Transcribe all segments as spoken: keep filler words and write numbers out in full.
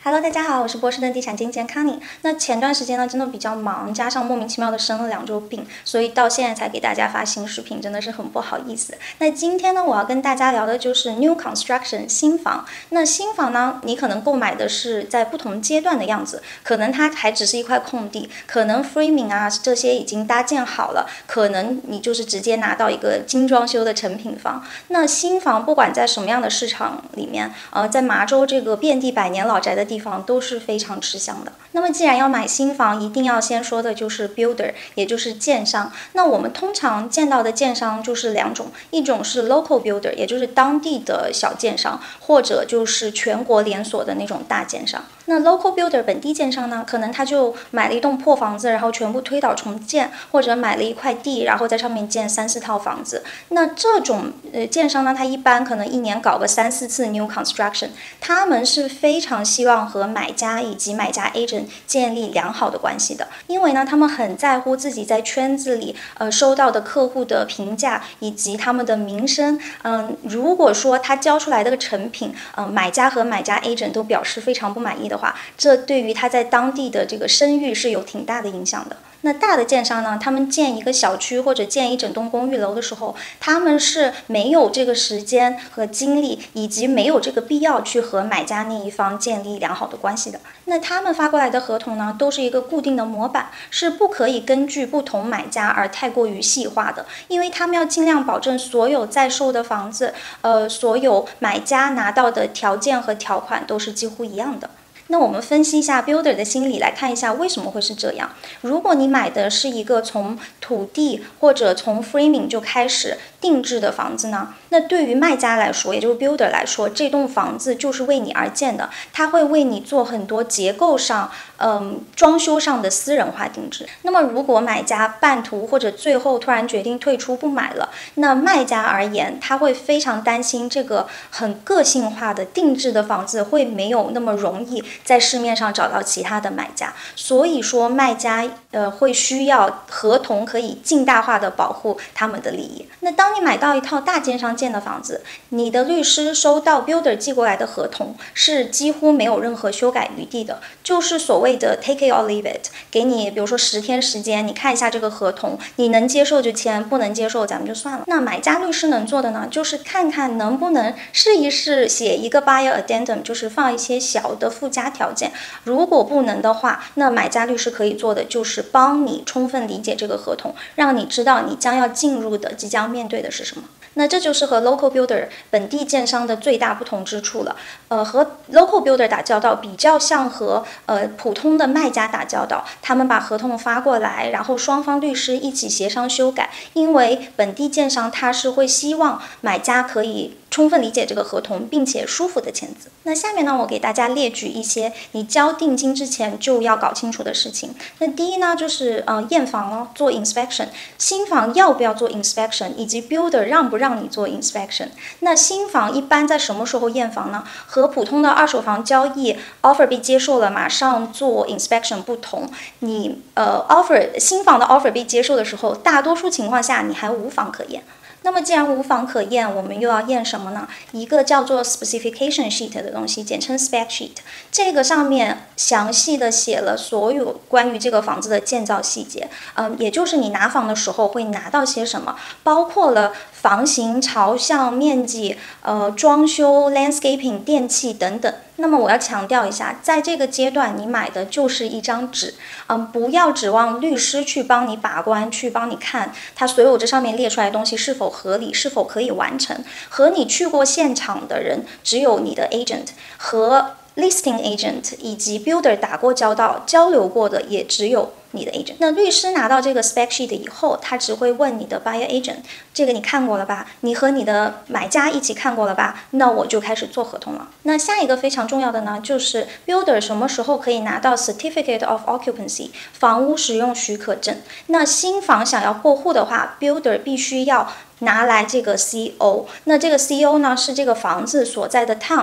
Hello， 大家好，我是波士顿地产经纪人 Connie。那前段时间呢，真的比较忙，加上莫名其妙的生了两周病，所以到现在才给大家发新视频，真的是很不好意思。那今天呢，我要跟大家聊的就是 New Construction 新房。那新房呢，你可能购买的是在不同阶段的样子，可能它还只是一块空地，可能 framing 啊这些已经搭建好了，可能你就是直接拿到一个精装修的成品房。那新房不管在什么样的市场里面，呃，在麻州这个遍地百年老宅的地方都是非常吃香的。那么既然要买新房，一定要先说的就是 builder， 也就是建商。那我们通常见到的建商就是两种，一种是 local builder， 也就是当地的小建商，或者就是全国连锁的那种大建商。那 local builder 本地建商呢，可能他就买了一栋破房子，然后全部推倒重建，或者买了一块地，然后在上面建三四套房子。那这种呃建商呢，他一般可能一年搞个三四次 new construction， 他们是非常希望和买家以及买家 agent 建立良好的关系的，因为呢，他们很在乎自己在圈子里呃收到的客户的评价以及他们的名声。嗯，如果说他交出来的个成品，嗯、呃，买家和买家 agent 都表示非常不满意的话，这对于他在当地的这个声誉是有挺大的影响的。那大的建商呢，他们建一个小区或者建一整栋公寓楼的时候，他们是没有这个时间和精力，以及没有这个必要去和买家那一方建立良好的关系的。那他们发过来的合同呢，都是一个固定的模板，是不可以根据不同买家而太过于细化的，因为他们要尽量保证所有在售的房子，呃，所有买家拿到的条件和条款都是几乎一样的。那我们分析一下 builder 的心理，来看一下为什么会是这样。如果你买的是一个从土地或者从 framing 就开始定制的房子呢，那对于卖家来说，也就是 builder 来说，这栋房子就是为你而建的，他会为你做很多结构上、嗯，装修上的私人化定制。那么如果买家半途或者最后突然决定退出不买了，那卖家而言，他会非常担心这个很个性化的定制的房子会没有那么容易在市面上找到其他的买家，所以说卖家呃会需要合同可以尽大化的保护他们的利益。那当你买到一套大建商建的房子，你的律师收到 builder 寄过来的合同是几乎没有任何修改余地的，就是所谓的 take it or leave it， 给你比如说十天时间，你看一下这个合同，你能接受就签，不能接受咱们就算了。那买家律师能做的呢，就是看看能不能试一试写一个 buyer addendum， 就是放一些小的附加条件。如果不能的话，那买家律师可以做的就是帮你充分理解这个合同，让你知道你将要进入的、即将面对的是什么。那这就是和 local builder 本地建商的最大不同之处了。呃，和 local builder 打交道比较像和呃普通的卖家打交道，他们把合同发过来，然后双方律师一起协商修改。因为本地建商他是会希望买家可以充分理解这个合同，并且舒服的签字。那下面呢，我给大家列举一些你交定金之前就要搞清楚的事情。那第一呢，就是呃验房哦，做 inspection， 新房要不要做 inspection， 以及 builder 让不让你做 inspection。那新房一般在什么时候验房呢？和普通的二手房交易 offer 被接受了，马上做 inspection 不同。你呃 offer 新房的 offer 被接受的时候，大多数情况下你还无房可验。那么既然无房可验，我们又要验什么呢？一个叫做 specification sheet 的东西，简称 spec sheet。这个上面详细的写了所有关于这个房子的建造细节，嗯，也就是你拿房的时候会拿到些什么，包括了房型、朝向、面积、呃装修、landscaping、电器等等。那么我要强调一下，在这个阶段你买的就是一张纸，嗯，不要指望律师去帮你把关，去帮你看他所有这上面列出来的东西是否合理，是否可以完成。和你去过现场的人只有你的 agent 和 listing agent 以及 builder 打过交道、交流过的也只有你的 agent。 那律师拿到这个 spec sheet 以后，他只会问你的 buyer agent， 这个你看过了吧？你和你的买家一起看过了吧？那我就开始做合同了。那下一个非常重要的呢，就是 builder 什么时候可以拿到 certificate of occupancy 房屋使用许可证。那新房想要过户的话， builder 必须要拿来这个 C O。 那这个 C O 呢，是这个房子所在的 town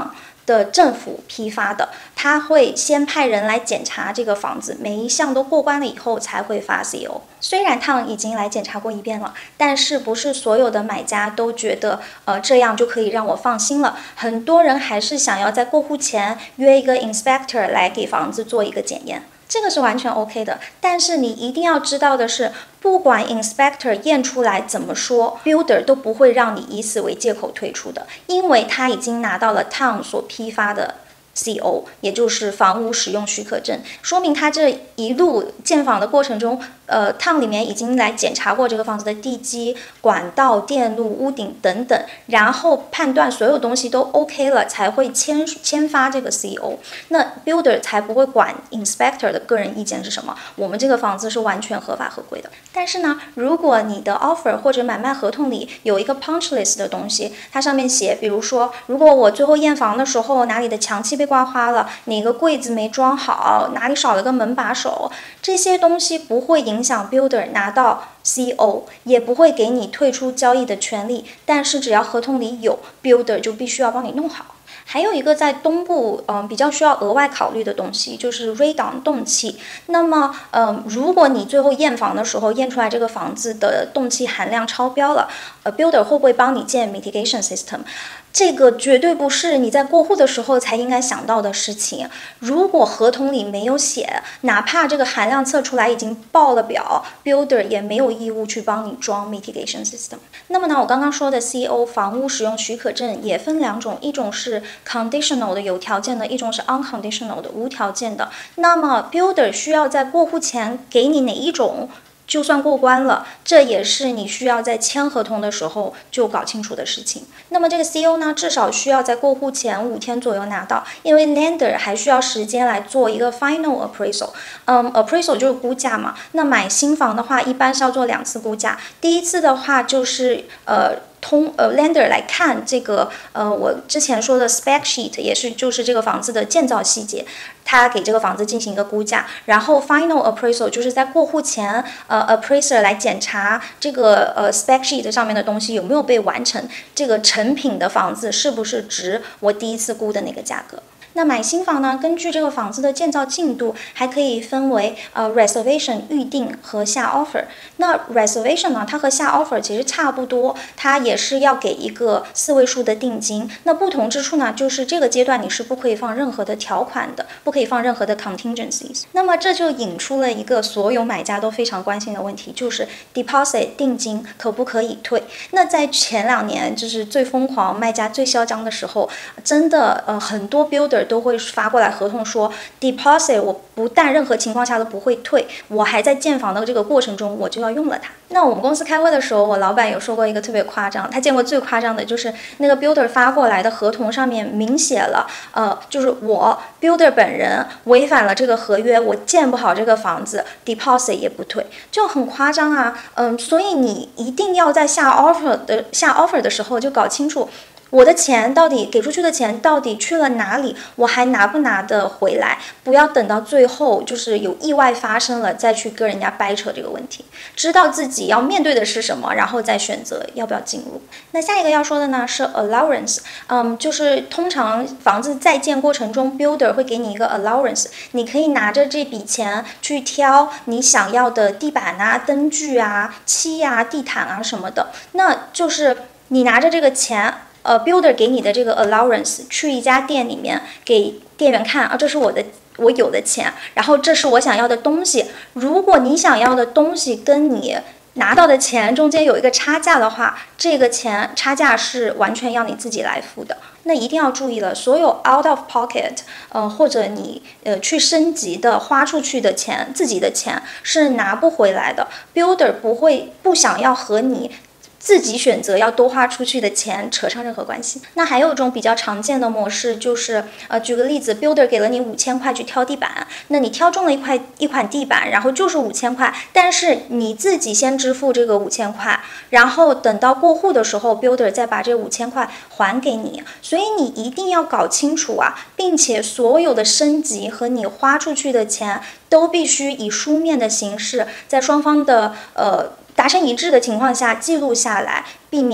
的政府批发的，他会先派人来检查这个房子，每一项都过关了以后才会发 C O。虽然Town已经来检查过一遍了，但是不是所有的买家都觉得呃这样就可以让我放心了，很多人还是想要在过户前约一个 inspector 来给房子做一个检验。这个是完全 OK 的，但是你一定要知道的是，不管 inspector 验出来怎么说 ，builder 都不会让你以此为借口退出的，因为他已经拿到了 Town 所批发的C O， 也就是房屋使用许可证，说明他这一路建房的过程中，呃，Town 里面已经来检查过这个房子的地基、管道、电路、屋顶等等，然后判断所有东西都 OK 了，才会签签发这个 C O。那 Builder 才不会管 Inspector 的个人意见是什么，我们这个房子是完全合法合规的。但是呢，如果你的 offer 或者买卖合同里有一个 punch list 的东西，它上面写，比如说，如果我最后验房的时候哪里的墙漆被刮花了，哪个柜子没装好，哪里少了个门把手，这些东西不会影响 builder 拿到 C O， 也不会给你退出交易的权利，但是只要合同里有 builder 就必须要帮你弄好。还有一个在东部，嗯、呃，比较需要额外考虑的东西就是 radon 动气。那么，嗯、呃，如果你最后验房的时候验出来这个房子的动气含量超标了，呃 ，builder 会不会帮你建 mitigation system？这个绝对不是你在过户的时候才应该想到的事情。如果合同里没有写，哪怕这个含量测出来已经报了表 ，builder 也没有义务去帮你装 mitigation system。那么呢，我刚刚说的 C O 房屋使用许可证也分两种，一种是 conditional 的有条件的，一种是 unconditional 的无条件的。那么 builder 需要在过户前给你哪一种？就算过关了，这也是你需要在签合同的时候就搞清楚的事情。那么这个 C O 呢，至少需要在过户前五天左右拿到，因为 lender 还需要时间来做一个 final appraisal。嗯 ，appraisal 就是估价嘛。那买新房的话，一般是要做两次估价。第一次的话就是呃。通呃 lender 来看这个呃我之前说的 spec sheet 也是就是这个房子的建造细节，他给这个房子进行一个估价，然后 final appraisal 就是在过户前呃 appraiser 来检查这个呃 spec sheet 上面的东西有没有被完成，这个成品的房子是不是值我第一次估的那个价格。那买新房呢，根据这个房子的建造进度，还可以分为呃 reservation 预定和下 offer。那 reservation 呢，它和下 offer 其实差不多，它也是要给一个四位数的定金。那不同之处呢，就是这个阶段你是不可以放任何的条款的，不可以放任何的 contingencies。那么这就引出了一个所有买家都非常关心的问题，就是 deposit 定金可不可以退？那在前两年就是最疯狂、卖家最嚣张的时候，真的呃很多 builder都会发过来合同说 deposit 我不但任何情况下都不会退，我还在建房的这个过程中我就要用了它。那我们公司开会的时候，我老板有说过一个特别夸张，他见过最夸张的就是那个 builder 发过来的合同上面明写了，呃，就是我 builder 本人违反了这个合约，我建不好这个房子 ，deposit 也不退，就很夸张啊。嗯，所以你一定要在下 offer 的下 offer 的时候就搞清楚。我的钱到底给出去的钱到底去了哪里？我还拿不拿得回来？不要等到最后就是有意外发生了再去跟人家掰扯这个问题。知道自己要面对的是什么，然后再选择要不要进入。那下一个要说的呢是 allowance， 嗯，就是通常房子在建过程中 ，builder 会给你一个 allowance， 你可以拿着这笔钱去挑你想要的地板啊、灯具啊、漆啊、地毯啊什么的。那就是你拿着这个钱。呃 ，builder 给你的这个 allowance， 去一家店里面给店员看啊，这是我的我有的钱，然后这是我想要的东西。如果你想要的东西跟你拿到的钱中间有一个差价的话，这个钱差价是完全要你自己来付的。那一定要注意了，所有 out of pocket， 呃，或者你呃去升级的花出去的钱，自己的钱是拿不回来的。builder 不会不想要和你。自己选择要多花出去的钱扯上任何关系。那还有一种比较常见的模式就是，呃，举个例子 ，builder 给了你五千块去挑地板，那你挑中了一块一款地板，然后就是五千块，但是你自己先支付这个五千块，然后等到过户的时候 ，builder 再把这五千块还给你。所以你一定要搞清楚啊，并且所有的升级和你花出去的钱都必须以书面的形式，在双方的呃。达成一致的情况下记录下来，避免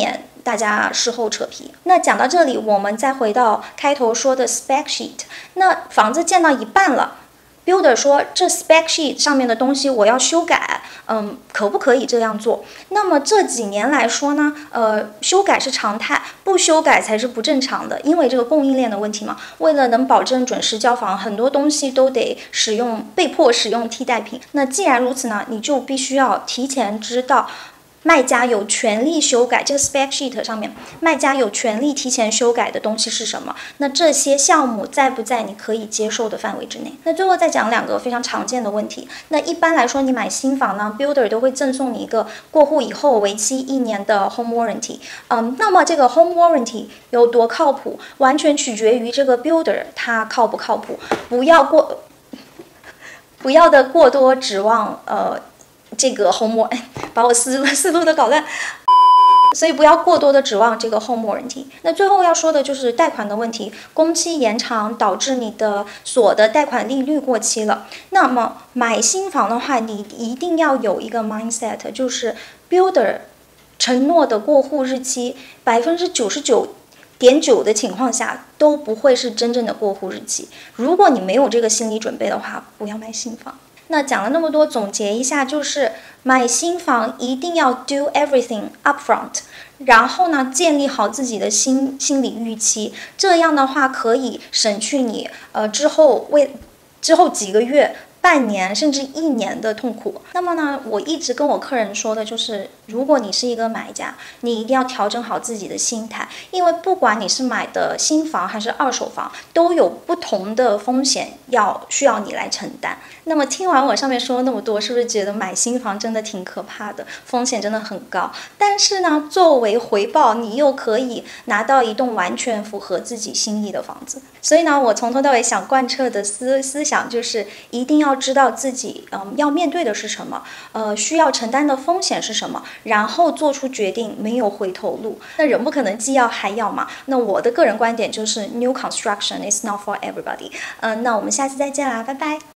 大家事后扯皮。那讲到这里，我们再回到开头说的 spec sheet。那房子建到一半了。Builder 说这 spec sheet 上面的东西我要修改，嗯，可不可以这样做？那么这几年来说呢，呃，修改是常态，不修改才是不正常的，因为这个供应链的问题嘛。为了能保证准时交房，很多东西都得使用被迫使用替代品。那既然如此呢，你就必须要提前知道。卖家有权利修改这个 spec sheet 上面，卖家有权利提前修改的东西是什么？那这些项目在不在你可以接受的范围之内？那最后再讲两个非常常见的问题。那一般来说，你买新房呢 ，builder 都会赠送你一个过户以后为期一年的 home warranty。嗯，那么这个 home warranty 有多靠谱，完全取决于这个 builder 他靠不靠谱。不要过，不要的过多指望呃。这个 home warranty 把我思思路都搞乱，所以不要过多的指望这个 home warranty。那最后要说的就是贷款的问题，工期延长导致你的所得贷款利率过期了。那么买新房的话，你一定要有一个 mindset， 就是 builder 承诺的过户日期百分之九十九点九的情况下都不会是真正的过户日期。如果你没有这个心理准备的话，不要买新房。那讲了那么多，总结一下，就是买新房一定要 do everything upfront， 然后呢，建立好自己的心心理预期，这样的话可以省去你呃之后为之后几个月。半年甚至一年的痛苦。那么呢，我一直跟我客人说的就是，如果你是一个买家，你一定要调整好自己的心态，因为不管你是买的新房还是二手房，都有不同的风险要需要你来承担。那么听完我上面说那么多，是不是觉得买新房真的挺可怕的，风险真的很高？但是呢，作为回报，你又可以拿到一栋完全符合自己心意的房子。所以呢，我从头到尾想贯彻的思思想就是，一定要知道自己嗯要面对的是什么，呃需要承担的风险是什么，然后做出决定，没有回头路。那人不可能既要还要嘛。那我的个人观点就是 ，New construction is not for everybody。嗯、呃，那我们下次再见啦，拜拜。